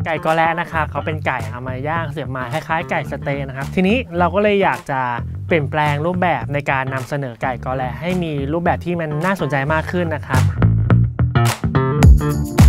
ไก่กอแระนะคะเขาเป็นไก่เอามาย่างเสียบไม้คล้ายๆไก่สเต๊ะนะครับทีนี้เราก็เลยอยากจะเปลี่ยนแปลงรูปแบบในการนำเสนอไก่กอแระให้มีรูปแบบที่มันน่าสนใจมากขึ้นนะครับ